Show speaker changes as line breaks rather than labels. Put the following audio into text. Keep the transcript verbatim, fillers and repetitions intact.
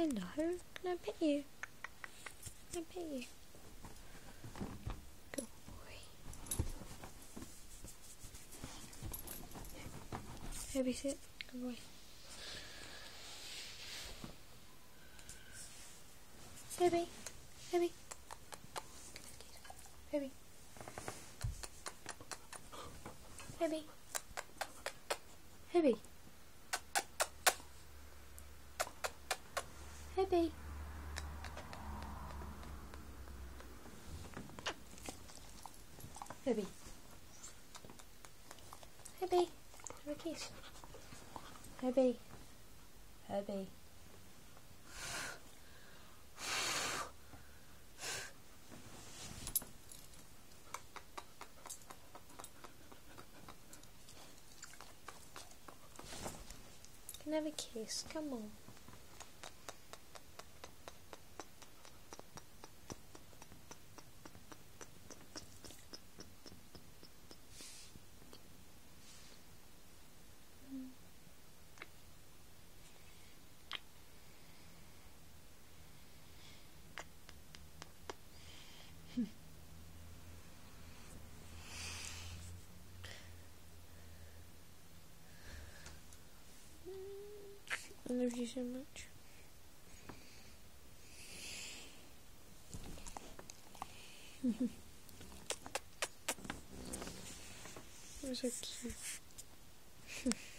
No, can I pet you? Can I pet you? Good boy. Heavy sit. Good boy. Heavy. Heavy. Heavy. Heavy. Heavy. Heavy. Heavy. Heavy. Have a kiss. Heavy. Heavy. Can I have a kiss? Come on. I love you so much. You're so cute.